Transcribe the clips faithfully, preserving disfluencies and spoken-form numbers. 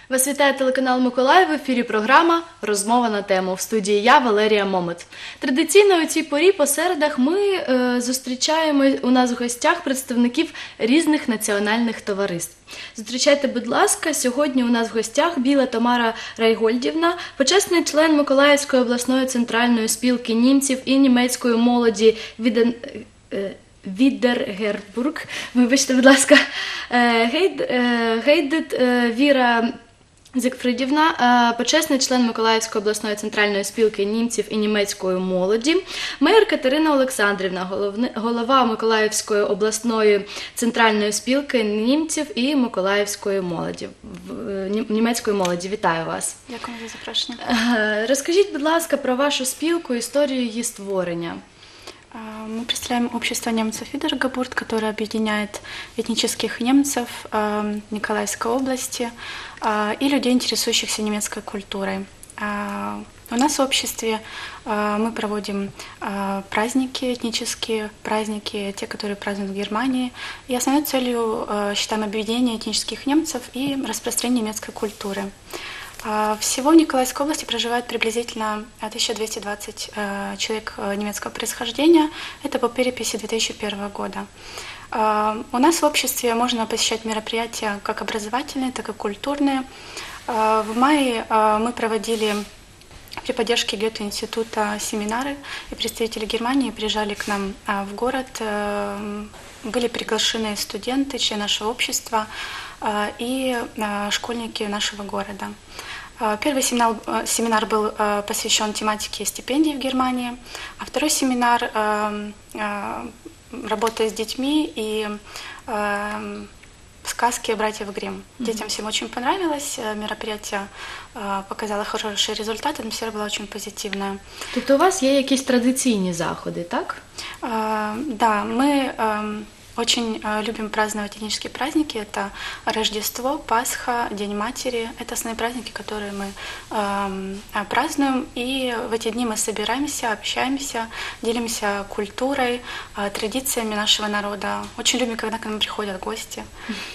Вас вітає телеканал Миколаїв, в ефірі програма «Розмова на тему». В студії я, Валерія Момет. Традиційно у цій порі по середах ми е, зустрічаємо у нас в гостях представників різних національних товариств. Зустрічайте, будь ласка, сьогодні у нас в гостях Біла Тамара Райгольдівна, почесний член Миколаївської обласної центральної спілки німців і німецької молоді від... Е, Віддергербург, вибачте, будь ласка, Гейд, Гейдет Віра Зігфридівна, почесний член Миколаївської обласної центральної спілки німців і німецької молоді, Меєр Катерина Олександрівна, голова Миколаївської обласної центральної спілки німців і Миколаївської молоді, німецької молоді. Вітаю вас. Дякую за запрошення. Розкажіть, будь ласка, про вашу спілку, історію її створення. Мы представляем общество немцев Видергебурт, которое объединяет этнических немцев Николаевской области и людей, интересующихся немецкой культурой. У нас в обществе мы проводим праздники этнические, праздники, те, которые празднуют в Германии. И основной целью считаем объединение этнических немцев и распространение немецкой культуры. Всего в Николаевской области проживает приблизительно тысяча двести двадцать человек немецкого происхождения. Это по переписи две тысячи первого года. У нас в обществе можно посещать мероприятия как образовательные, так и культурные. В мае мы проводили при поддержке Гёте-института семинары, и представители Германии приезжали к нам в город. Были приглашены студенты, члены нашего общества и школьники нашего города. Первый семинар, семинар был посвящен тематике стипендий в Германии, а второй семинар работа с детьми и сказки братьев Гримм. Mm-hmm. Детям всем очень понравилось, мероприятие показало хороший результат, атмосфера была очень позитивная. Тобто у вас є якісь традиційні заходи, так? Да, мы очень любим праздновать этнические праздники. Это Рождество, Пасха, День матери. Это основные праздники, которые мы э, празднуем. И в эти дни мы собираемся, общаемся, делимся культурой, э, традициями нашего народа. Очень любим, когда к нам приходят гости.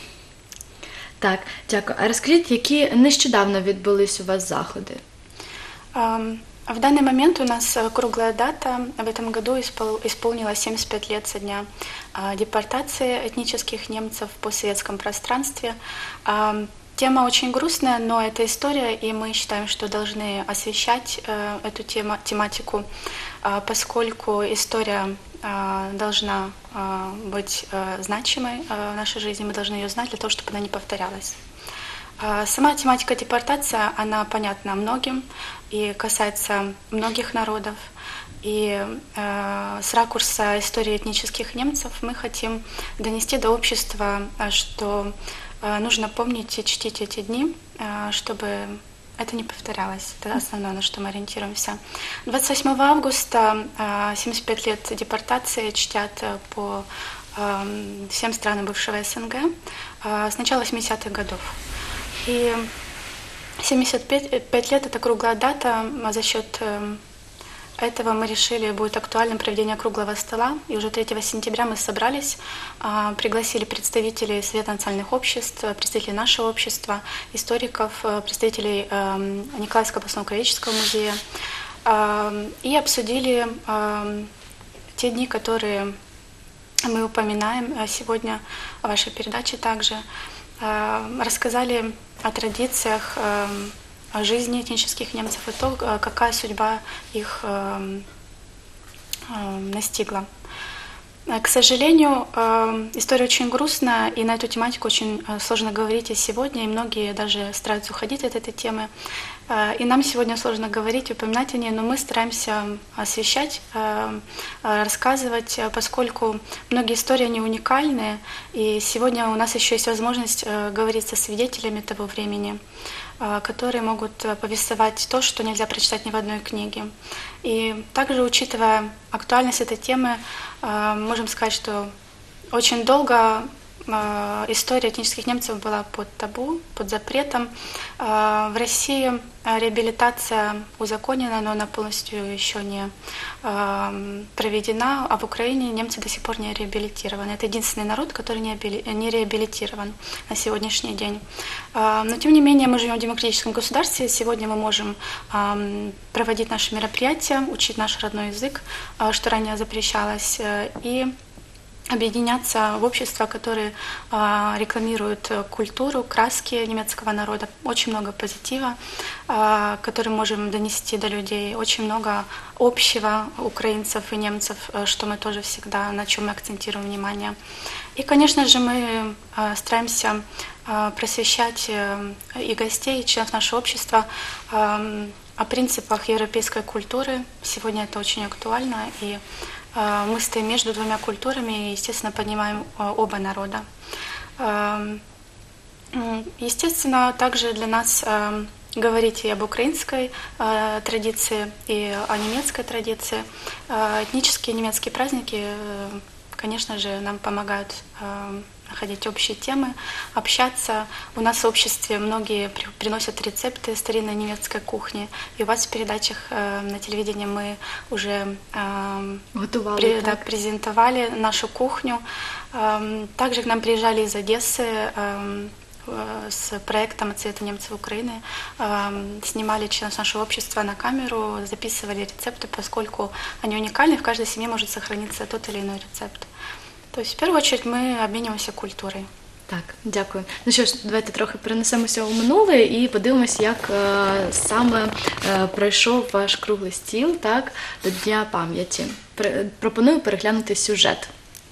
Так, дякую. А розкажіть, які нещодавно відбулись у вас заходи? Um, В данный момент у нас круглая дата. В этом году исполнилось семьдесят пять лет со дня депортации этнических немцев в постсоветском пространстве. Тема очень грустная, но это история, и мы считаем, что должны освещать эту тему, тематику, поскольку история должна быть значимой в нашей жизни, мы должны ее знать для того, чтобы она не повторялась. Сама тематика депортации, она понятна многим и касается многих народов. И э, с ракурса истории этнических немцев мы хотим донести до общества, что э, нужно помнить и чтить эти дни, э, чтобы это не повторялось. Это основное, на что мы ориентируемся. двадцать восьмого августа э, семьдесят пять лет депортации чтят по э, всем странам бывшего СНГ э, с начала восьмидесятых годов. И семьдесят пять лет – это круглая дата. За счет этого мы решили, будет актуальным проведение круглого стола. И уже третьего сентября мы собрались, пригласили представителей Совета национальных обществ, представителей нашего общества, историков, представителей Николаевского областного краеведческого музея и обсудили те дни, которые мы упоминаем сегодня в вашей передаче также. Рассказали о традициях, о жизни этнических немцев и то, какая судьба их настигла. К сожалению, история очень грустная, и на эту тематику очень сложно говорить и сегодня, и многие даже стараются уходить от этой темы. И нам сегодня сложно говорить, упоминать о ней, но мы стараемся освещать, рассказывать, поскольку многие истории не уникальные, и сегодня у нас еще есть возможность говорить со свидетелями того времени, которые могут повествовать то, что нельзя прочитать ни в одной книге. И также, учитывая актуальность этой темы, можем сказать, что очень долго э, история этнических немцев была под табу, под запретом. Э, в России реабилитация узаконена, но она полностью еще не э, проведена, а в Украине немцы до сих пор не реабилитированы. Это единственный народ, который не, абили, не реабилитирован на сегодняшний день. Э, но тем не менее мы живем в демократическом государстве, сегодня мы можем э, проводить наши мероприятия, учить наш родной язык, э, что ранее запрещалось, э, и объединяться в общества, которые э, рекламируют культуру, краски немецкого народа. Очень много позитива, э, который можем донести до людей. Очень много общего украинцев и немцев, э, что мы тоже всегда, на чем мы акцентируем внимание. И, конечно же, мы э, стараемся э, просвещать э, и гостей, и членов нашего общества э, о принципах европейской культуры. Сегодня это очень актуально, и мы стоим между двумя культурами и, естественно, поднимаем оба народа. Естественно, также для нас говорить и об украинской традиции, и о немецкой традиции. Этнические немецкие праздники, конечно же, нам помогают находить общие темы, общаться. У нас в обществе многие приносят рецепты старинной немецкой кухни. И у вас в передачах э, на телевидении мы уже э, Готовали, при, да, презентовали нашу кухню. Э, также к нам приезжали из Одессы э, с проектом «Цвета немцев Украины», э, снимали членов нашего общества на камеру, записывали рецепты, поскольку они уникальны, в каждой семье может сохраниться тот или иной рецепт. Тобто, в першу очередь, ми обмінюємося культурою. Так, дякую. Ну що ж, давайте трохи перенесемося у минуле і подивимося, як е, саме е, пройшов ваш круглий стіл, так, до Дня пам'яті. Пр- пропоную переглянути сюжет.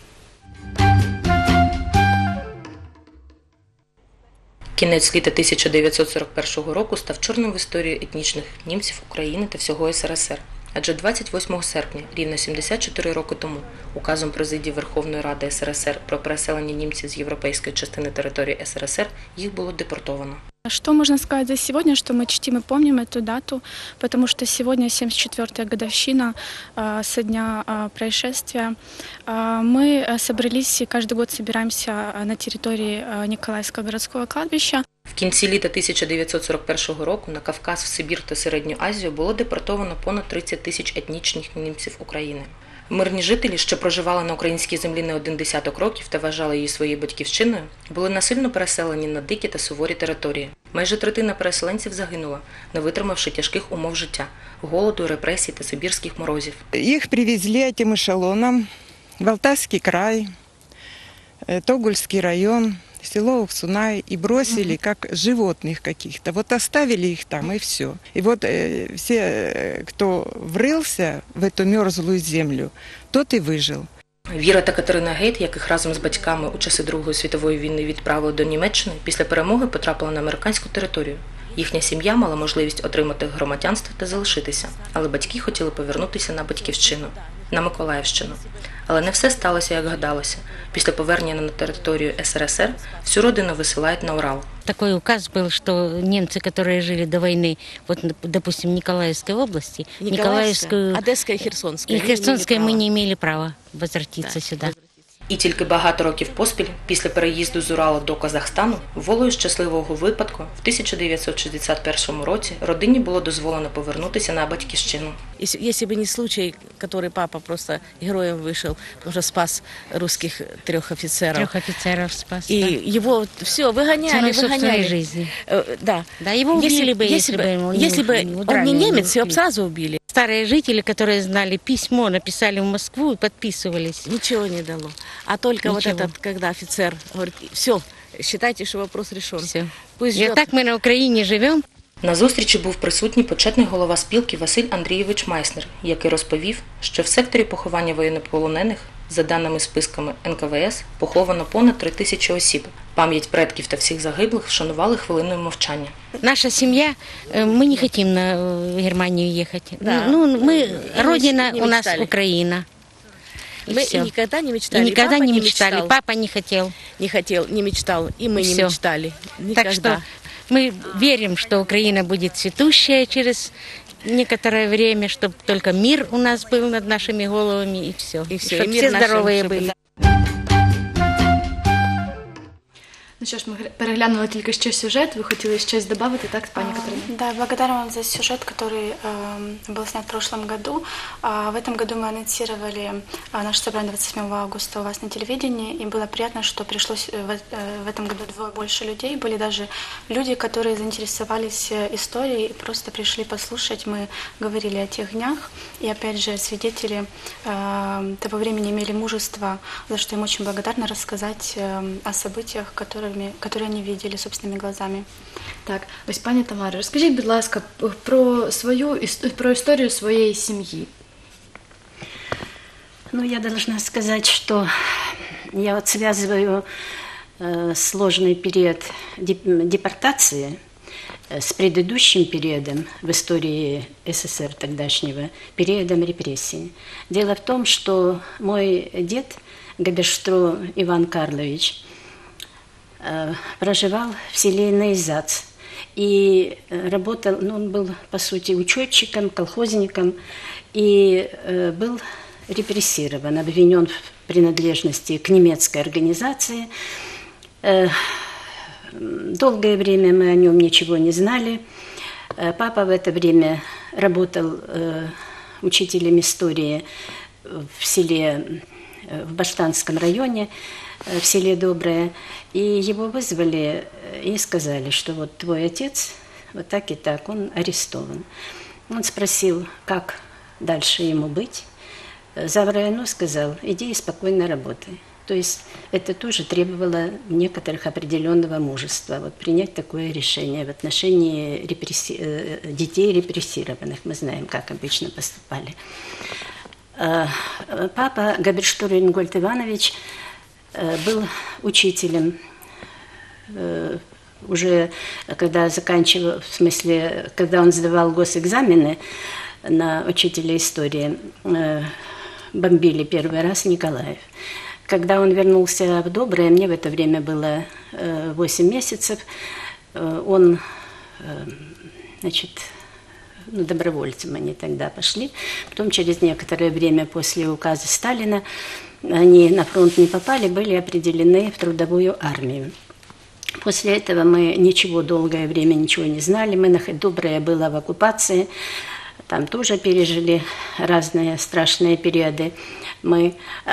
Кінець літа тисяча дев'ятсот сорок першого року став чорним в історії етнічних німців України та всього ес ер ес ер. Адже двадцять восьмого серпня, рівно сімдесят чотири роки тому, указом Президії Верховної Ради ес ер ес ер про переселення німців з європейської частини території ес ер ес ер їх було депортовано. Что можно сказать за сегодня, что мы чтим и помним эту дату, потому что сегодня семьдесят четвёртая годовщина э, со дня э, происшествия. Э, мы собрались и каждый год собираемся на территории э, Николаевского городского кладбища. В кінці літа тисяча дев'ятсот сорок першого року на Кавказ, в Сибір та Середню Азію було депортовано понад тридцять тисяч етнічних німців України. Мирні жителі, що проживали на українській землі не один десяток років та вважали її своєю батьківщиною, були насильно переселені на дикі та суворі території. Майже третина переселенців загинула, не витримавши тяжких умов життя – голоду, репресій та сибірських морозів. Їх привезли цим ешелоном в Алтайский край, Тогульский район, село Уксунай, и бросили как животных каких-то. Вот оставили их там, и все. И вот э, все, кто врылся в эту мерзлую землю, тот и вижив. Віра та Катерина Гейт, яких разом з батьками у часи Другої світової війни відправили до Німеччини, після перемоги потрапила на американську територію. Їхня сім'я мала можливість отримати громадянство та залишитися, але батьки хотіли повернутися на батьківщину, на Миколаївщину. Але не все сталося, як гадалося. Після повернення на територію ес ер ес ер всю родину висилають на Урал. Такой указ был, что немцы, которые жили до войны, вот, допустим, в Николаевской области, Николаевскую, Одесская и Херсонская, и Херсонская мы не имели права возвратиться да. сюда. І тільки багато років поспіль, після переїзду з Урала до Казахстану, волею щасливого випадку, в тисяча дев'ятсот шістдесят першому році родині було дозволено повернутися на батьківщину. Если бы не случай, который папа просто героем вышел, уже спас русских трех офицеров. Трех офицеров спас. И да. его все выгоняли, выгоняли. Жизни. Э, да. Да, его убили если, бы, если, если бы, бы, если бы он не немец, его бы сразу убили. Старые жители, которые знали письмо, написали в Москву и подписывались. Ничего не дало. А только Ничего. вот этот, когда офицер говорит, все, считайте, что вопрос решен. Все. Пусть И так мы на Украине живем. На зустрічі був присутній почетний голова спілки Василь Андрійович Майснер, який розповів, що в секторі поховання воєннополонених, за даними списками ен ка ве ес, поховано понад три тисячі осіб. Пам'ять предків та всіх загиблих вшанували хвилиною мовчання. Наша семья, мы не хотим на Германию ехать. Да. Ну, мы, И родина не у нас мечтали. Украина. И Мы всё. и никогда не мечтали. И никогда папа не мечтали. мечтал. Папа не хотел. Не хотел, не мечтал. И мы И не всё. мечтали. Никогда. Так что мы верим, что Украина будет цветущая через некоторое время, чтобы только мир у нас был над нашими головами, и все. И всё, Чтобы и мир все нашим, здоровые чтобы- были. Ну що ж, ми гр- переглянули тільки що сюжет, ви хотіли щось додати, так, пані А, Катерина? Да, благодарю вам за сюжет, который э, был снят в прошлом году. А в этом году мы анонсировали а, наше собрание двадцать седьмого августа у вас на телевидении, и было приятно, что пришлось э, в, э, в этом году вдвое больше людей. Были даже люди, которые заинтересовались э, историей и просто пришли послушать. Мы говорили о тех днях, и опять же свидетели э, того времени имели мужество, за что им очень благодарна, рассказать э, о событиях, которыми, которые они видели собственными глазами. Так, ось пані Тамара, розкажіть, будь ласка, п- про свою іс- про історію своєї сім'ї. Ну, я должна сказать, что я вот связываю э, сложный период деп- депортации э, с предыдущим периодом в истории СССР тогдашнего, периодом репрессий. Дело в том, что мой дед, Габерштро Иван Карлович, э, проживал в селе Наизац. И э, работал, ну, он был, по сути, учетчиком, колхозником, и э, был репрессирован, обвинен в принадлежности к немецкой организации. Э, долгое время мы о нем ничего не знали. Э, папа в это время работал э, учителем истории в селе, э, в Баштанском районе, э, в селе Доброе. И его вызвали и сказали, что вот твой отец вот так и так, он арестован. Он спросил, как дальше ему быть. Завраину сказал, иди и спокойно работай. То есть это тоже требовало некоторых определенного мужества, вот принять такое решение в отношении репресси... э, детей репрессированных. Мы знаем, как обычно поступали. Э, Папа Габерштор Ингольд Иванович э, был учителем. Э, Уже когда заканчивал, в смысле, когда он сдавал госэкзамены на учителя истории, э, бомбили первый раз Николаев. Когда он вернулся в Доброе, мне в это время было э, восемь месяцев, э, он, э, значит, ну, добровольцем они тогда пошли. Потом через некоторое время после указа Сталина они на фронт не попали, были определены в трудовую армию. После этого мы ничего долгое время ничего не знали. Мы, Доброе было в оккупации, там тоже пережили разные страшные периоды. Мы,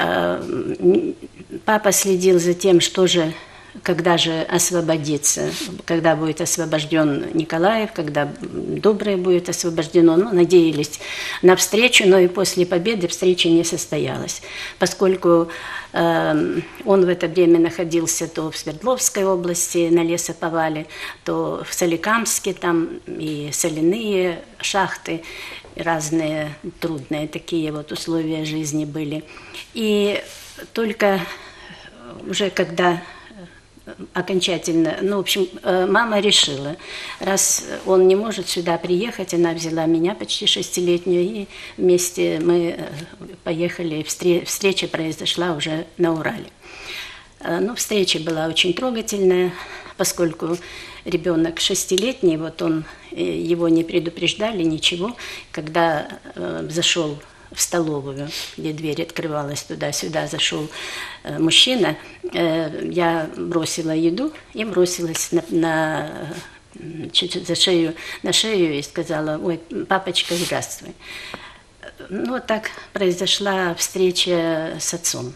э, папа следил за тем, что же, когда же освободиться, когда будет освобожден Николаев, когда Доброе будет освобождено. Ну, надеялись на встречу, но и после победы встреча не состоялась, поскольку э, он в это время находился то в Свердловской области на лесоповале, то в Соликамске, там и соляные шахты, разные трудные такие вот условия жизни были. И только уже когда окончательно, ну, в общем, мама решила, раз он не может сюда приехать, она взяла меня почти шестилетнюю, и вместе мы поехали, встреча произошла уже на Урале. Ну, встреча была очень трогательная, поскольку ребенок шестилетний, вот он, его не предупреждали, ничего, когда э, зашел в столовую, где дверь открывалась туда-сюда, зашел э, мужчина, э, я бросила еду и бросилась на, на, чуть за шею, на шею и сказала: ой, папочка, здравствуй. Ну, вот так произошла встреча с отцом.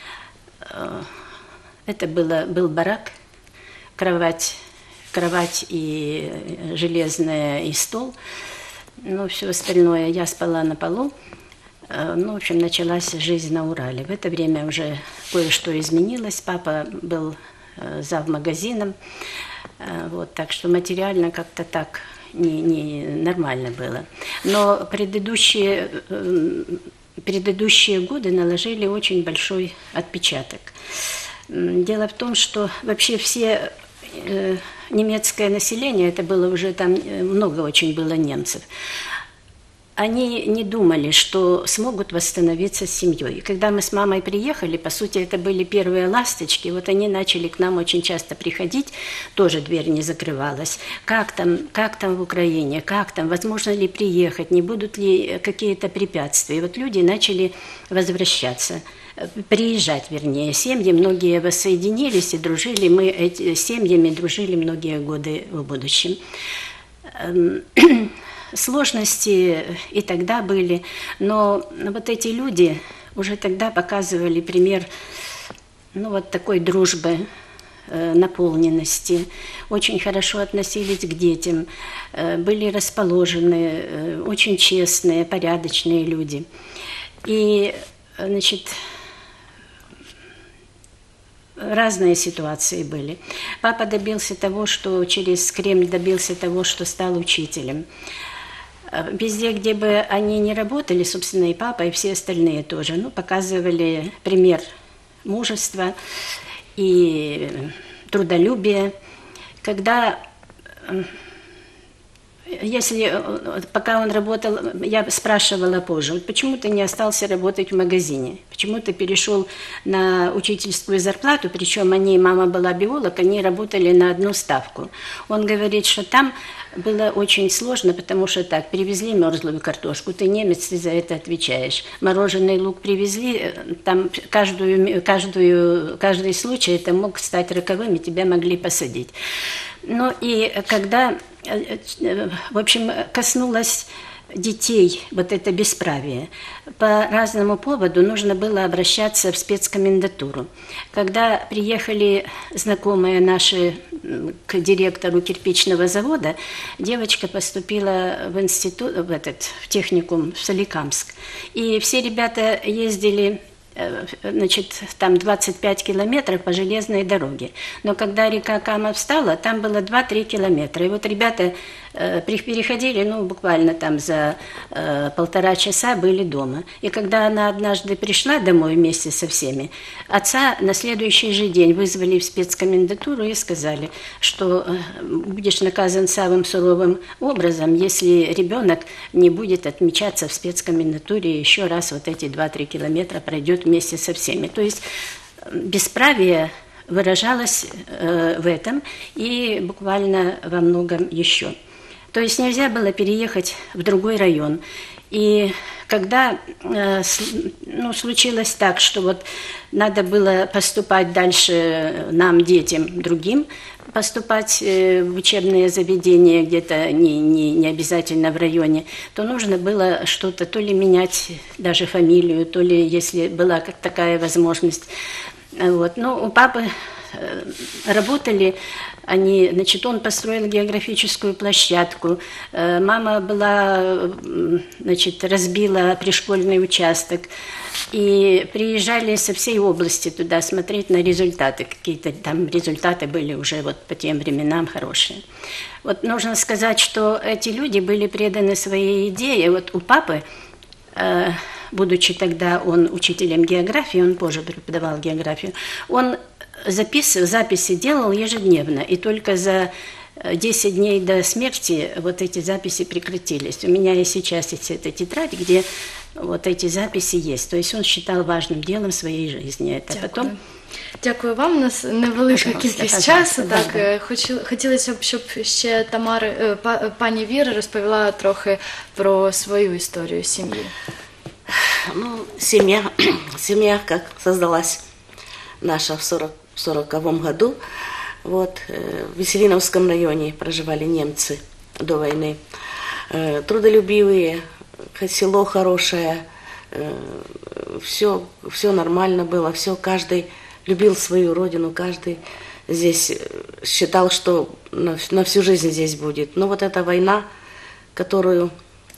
Это было, был барак, кровать, кровать и железная, и стол. Ну, все остальное я спала на полу. Ну, в общем, началась жизнь на Урале. В это время уже кое-что изменилось. Папа был завмагазином. Вот, так что материально как-то так не, не нормально было. Но предыдущие, предыдущие годы наложили очень большой отпечаток. Дело в том, что вообще все э, немецкое население, это было уже там много очень было немцев, они не думали, что смогут восстановиться с семьей. И когда мы с мамой приехали, по сути, это были первые ласточки, вот они начали к нам очень часто приходить, тоже дверь не закрывалась. Как там, как там в Украине, как там, возможно ли приехать, не будут ли какие-то препятствия. И вот люди начали возвращаться. приезжать, вернее, семьи. Многие воссоединились и дружили. Мы эти, с семьями дружили многие годы в будущем. Сложности и тогда были, но вот эти люди уже тогда показывали пример, ну, вот такой дружбы, наполненности, очень хорошо относились к детям, были расположены, очень честные, порядочные люди. И, значит, разные ситуации были. Папа добился того, что через Кремль добился того, что стал учителем. Везде, где бы они ни работали, собственно, и папа, и все остальные тоже, ну, показывали пример мужества и трудолюбия. Когда, если, пока он работал, я спрашивала позже, вот почему ты не остался работать в магазине? Почему ты перешел на учительскую зарплату? Причем они, мама была биолог, они работали на одну ставку. Он говорит, что там было очень сложно, потому что так, привезли мерзлую картошку, ты немец, ты за это отвечаешь. Мороженый лук привезли, там каждую, каждую, каждый случай это мог стать роковым, и тебя могли посадить. Ну и когда, в общем, коснулось детей вот это бесправие, по разному поводу нужно было обращаться в спецкомендатуру. Когда приехали знакомые наши к директору кирпичного завода, девочка поступила в институт, в этот, в техникум в Соликамск. И все ребята ездили, значит, там двадцать пять километров по железной дороге. Но когда река Кама встала, там было два-три километра. И вот ребята э, переходили, ну, буквально там за э, полтора часа были дома. И когда она однажды пришла домой вместе со всеми, отца на следующий же день вызвали в спецкомендатуру и сказали, что э, будешь наказан самым суровым образом, если ребенок не будет отмечаться в спецкомендатуре еще раз вот эти два-три километра пройдет вместе со всеми. То есть бесправие выражалось э, в этом и буквально во многом еще. То есть нельзя было переехать в другой район. И когда э, с, ну, случилось так, что вот надо было поступать дальше нам, детям, другим, поступать э, в учебные заведения где-то не, не, не обязательно в районе, то нужно было что-то, то ли менять даже фамилию, то ли, если была как такая возможность. Вот. Но у папы э, работали они, значит, он построил географическую площадку, э, мама была, значит, разбила пришкольный участок, и приезжали со всей области туда смотреть на результаты. Какие-то там результаты были уже вот по тем временам хорошие. Вот нужно сказать, что эти люди были преданы своей идее. Вот у папы, э, будучи тогда он учителем географии, он позже преподавал географию, он запис, записи делал ежедневно, и только за десять дней до смерти вот эти записи прекратились. У меня и сейчас есть эта тетрадь, где вот эти записи есть. То есть он считал важным делом своей жизни. Это Дякую. потом... Дякую вам. У нас невелика Пожалуйста, кількість пожалуйста, часу. да, Так, да. Хоч- хотілося б, щоб ще Тамара, е, па- пані Віра розповіла трохи про свою історію сім'ї. Ну, семья, семья как создалась наша в сорок, сороковом году. Вот, э, в Веселиновском районе проживали немцы до войны. Э, трудолюбивые, село хорошее, э, все, все нормально было, все, каждый любил свою родину, каждый здесь считал, что на, на всю жизнь здесь будет. Но вот эта война, которую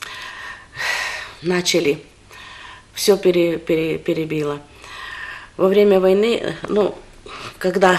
начали, все пере, пере, перебило. Во время войны, ну, когда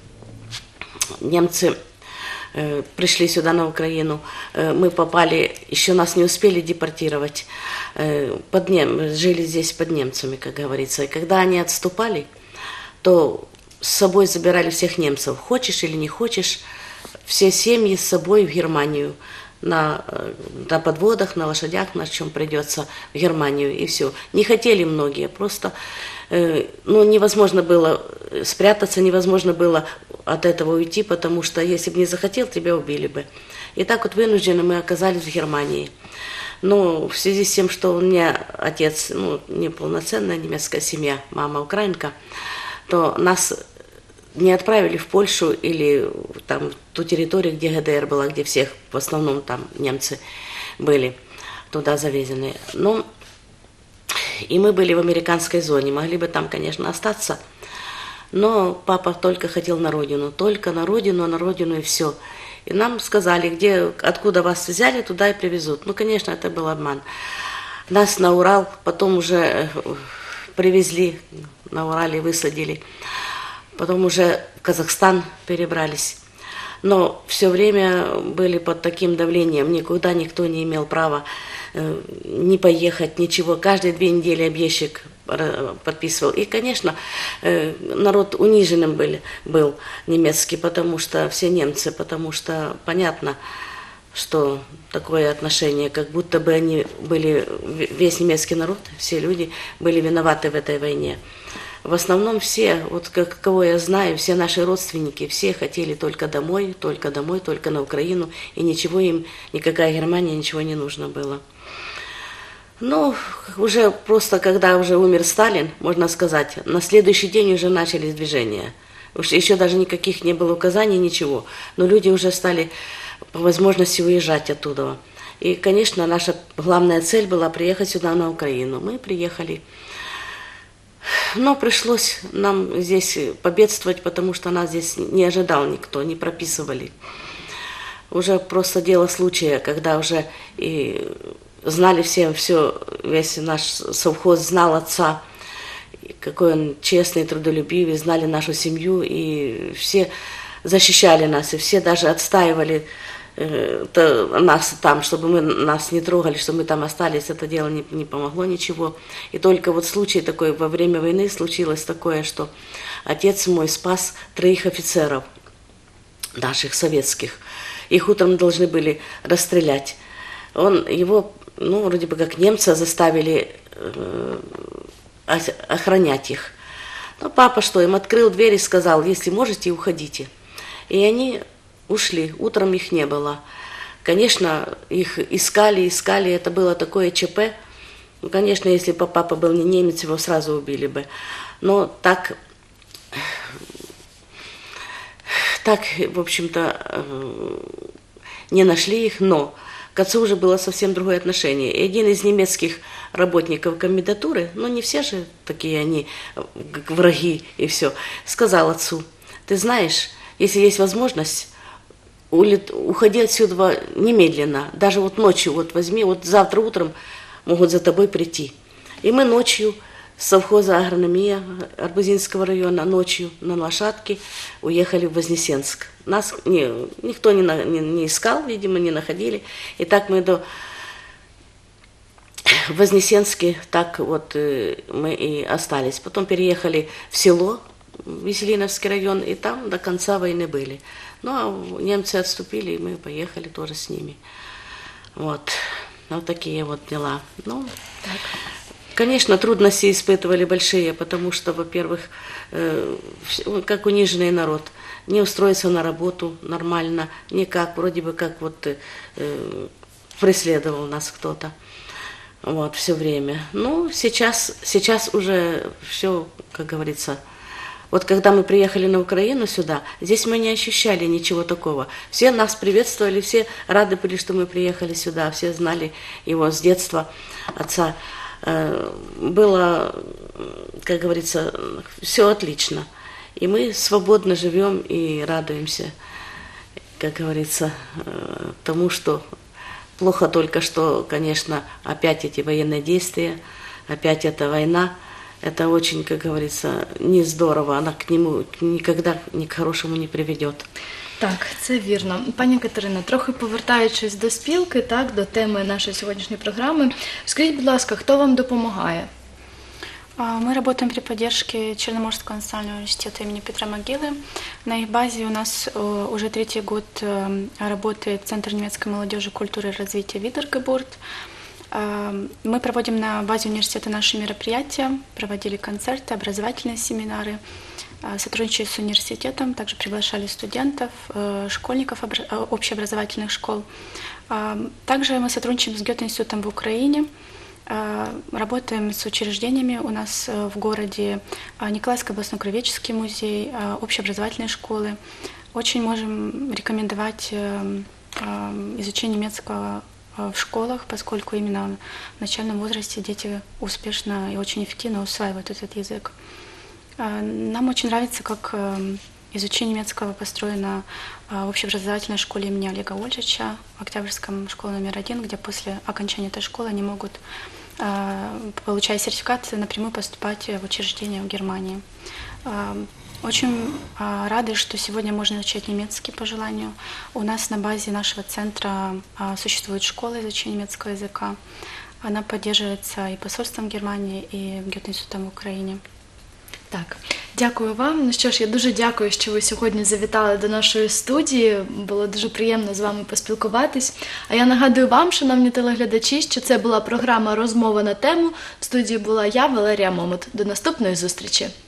немцы э, пришли сюда на Украину, э, мы попали, еще нас не успели депортировать, э, под нем, жили здесь под немцами, как говорится. И когда они отступали, то с собой забирали всех немцев. Хочешь или не хочешь, все семьи с собой в Германию. На, на подводах, на лошадях, на чем придется в Германию, и все. Не хотели многие, просто э, ну, невозможно было спрятаться, невозможно было от этого уйти, потому что если бы не захотел, тебя убили бы. И так вот вынуждены мы оказались в Германии. Но в связи с тем, что у меня отец, ну, неполноценная немецкая семья, мама украинка, то нас не отправили в Польшу или там ту территорию, где ГДР была, где всех, в основном там немцы были туда завезены. Но и мы были в американской зоне, могли бы там, конечно, остаться, но папа только хотел на родину, только на родину, на родину и все. И нам сказали, где, откуда вас взяли, туда и привезут. Ну, конечно, это был обман. Нас на Урал потом уже привезли, на Урале высадили. Потом уже в Казахстан перебрались. Но все время были под таким давлением, никуда никто не имел права э, не поехать, ничего. Каждые две недели объездчик подписывал. И, конечно, э, народ униженным был, был немецкий, потому что все немцы, потому что понятно, что такое отношение, как будто бы они были, весь немецкий народ, все люди были виноваты в этой войне. В основном все, вот как, кого я знаю, все наши родственники, все хотели только домой, только домой, только на Украину, и ничего им, никакая Германия, ничего не нужно было. Ну, уже просто, когда уже умер Сталин, можно сказать, на следующий день уже начались движения. Уж еще даже никаких не было указаний, ничего, но люди уже стали по возможности уезжать оттуда. И, конечно, наша главная цель была приехать сюда, на Украину. Мы приехали. Но пришлось нам здесь победствовать, потому что нас здесь не ожидал никто, не прописывали. Уже просто дело случая, когда уже и знали все, все, весь наш совхоз знал отца, какой он честный, трудолюбивый, знали нашу семью, и все защищали нас, и все даже отстаивали то нас там, чтобы мы нас не трогали, чтобы мы там остались, это дело не, не помогло ничего. И только вот случай такой, во время войны случилось такое, что отец мой спас троих офицеров наших советских. Их утром должны были расстрелять. Он, его, ну, вроде бы как немцы заставили э, охранять их. Но папа что, им открыл дверь и сказал, если можете, уходите. И они ушли, утром их не было. Конечно, их искали, искали, это было такое ЧП. Ну, конечно, если бы папа был не немец, его сразу убили бы. Но так, так, в общем-то, не нашли их, но к отцу уже было совсем другое отношение. И один из немецких работников комендатуры, ну не все же такие они враги и все, сказал отцу, ты знаешь, если есть возможность, уходи отсюда немедленно, даже вот ночью, вот возьми, вот завтра утром могут за тобой прийти. И мы ночью с совхоза агрономия Арбузинского района ночью на лошадке уехали в Вознесенск. Нас не, никто не, не, не искал, видимо, не находили. И так мы до Вознесенска, так вот мы и остались. Потом переехали в село, Веселиновский район, и там до конца войны были. Ну, а немцы отступили, и мы поехали тоже с ними. Вот, вот такие вот дела. Ну, так. Конечно, трудности испытывали большие, потому что, во-первых, э, как униженный народ, не устроиться на работу нормально, никак, вроде бы как вот э, преследовал нас кто-то. Вот, все время. Ну, сейчас, сейчас уже все, как говорится. Вот когда мы приехали на Украину сюда, здесь мы не ощущали ничего такого. Все нас приветствовали, все рады были, что мы приехали сюда, все знали его с детства, отца. Было, как говорится, все отлично. И мы свободно живем и радуемся, как говорится, тому, что плохо только что, конечно, опять эти военные действия, опять эта война. Это очень, как говориться, не здорово, она к нему ніколи ні к хорошому не приведет. Так, це вірно. Пані Катерина, трохи повертаючись до спілки, так, до теми нашої сьогоднішньої програми, скажіть, будь ласка, хто вам допомагає? Мы работаем при поддержке Черноморского национального университета имени Петра Могилы. На их базе у нас уже третий год работает Центр немецкой молодежи, культуры и развития Видергебурт. Мы проводим на базе университета наши мероприятия, проводили концерты, образовательные семинары. сотрудничали с университетом, также приглашали студентов, школьников общеобразовательных школ. Также мы сотрудничаем с Гёте-институтом в Украине, работаем с учреждениями. У нас в городе Николаевский областной краеведческий музей, общеобразовательные школы. Очень можем рекомендовать изучение немецкого в школах, поскольку именно в начальном возрасте дети успешно и очень эффективно усваивают этот язык. Нам очень нравится, как изучение немецкого построено в общеобразовательной школе имени Олега Ольжича, в Октябрьском школе номер один, где после окончания этой школы они могут, получая сертификат, напрямую поступать в учреждения в Германии. Очень рады, что сегодня можно изучать немецкий по желанию. У нас на базе нашего центра существует школа изучения немецкого языка. Она поддерживается и посольством Германии, и Гёте-институтом в Україні. Так, дякую вам. Ну що ж, я дуже дякую, що ви сьогодні завітали до нашої студії. Було дуже приємно з вами поспілкуватись. А я нагадую вам, шановні телеглядачі, що це була програма «Розмова на тему». В студії була я, Валерія Момот. До наступної зустрічі.